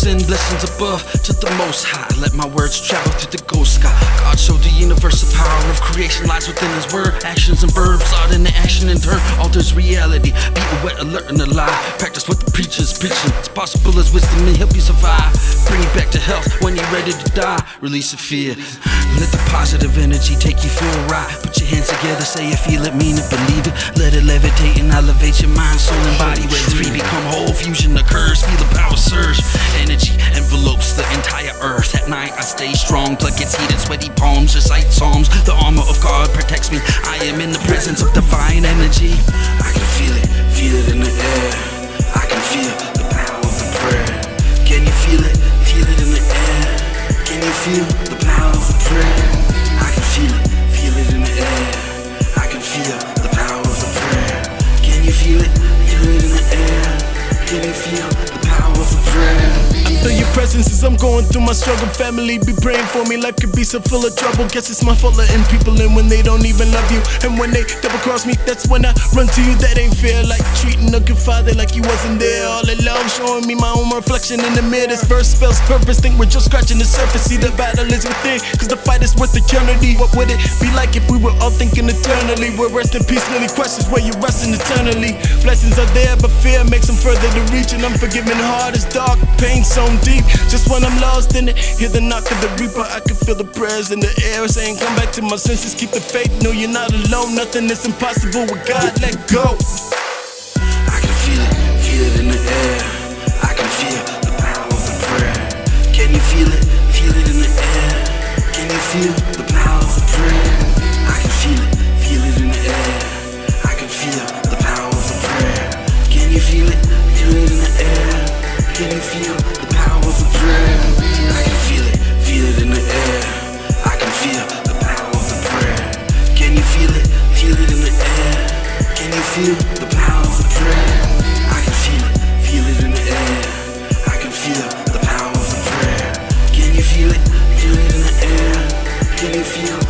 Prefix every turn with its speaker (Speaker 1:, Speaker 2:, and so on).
Speaker 1: send blessings above to the Most High. Let my words travel through the ghost sky. God showed the universal power of creation lies within His word. Actions and verbs out in the action in turn alters reality. Be aware, alert, and alive. Practice what the preacher's preaching. It's possible as wisdom and help you survive. Bring you back to health when you're ready to die. Release the fear. Let the positive energy take you for a ride. Put your hands together, say you feel it, mean it, believe it. Let it levitate and elevate your mind, soul, and body. Where three become whole, fusion occurs. Feel the power surge. Energy envelopes the entire earth. At night I stay strong, blood gets heated, sweaty palms, recite psalms. The armor of God protects me. I am in the presence of divine energy. I can feel it in the air. I can feel the power of the prayer. Can you feel it? Feel it in the air. Can you feel the power of the prayer? I can feel it in the air. I can feel the power of the prayer. Can you feel it? Feel it in the air. Can you feel the power of the prayer?
Speaker 2: I feel your presence as I'm going through my struggle. Family be praying for me, life could be so full of trouble. Guess it's my fault letting people in when they don't even love you. And when they double cross me, that's when I run to you. That ain't fair, like treating a good father like you wasn't there all along. Showing me my own reflection in the mirror. This verse spells purpose, think we're just scratching the surface. See the battle is within, cause the fight is worth eternity. What would it be like if we were all thinking eternally? We're rest in peace, really questions where you're resting eternally. Blessings are there, but fear makes them further to reach. And unforgiving heart is dark, pain so deep. Just when I'm lost in it, hear the knock of the reaper. I can feel the prayers in the air saying come back to my senses, keep the faith, no you're not alone. Nothing is impossible with God, let go.
Speaker 1: I can feel it in the air. I can feel the power of the prayer. Can you feel it in the air? Can you feel the power of the prayer? I can feel it in the air. I can feel the power of the prayer. Can you feel it in the air? Can you feel the power of the prayer? I can feel it in the air. I can feel the power of the prayer. Can you feel it in the air? Can you feel the power of the prayer? I can feel it in the air. I can feel the power of the prayer. Can you feel it in the air? Can you feel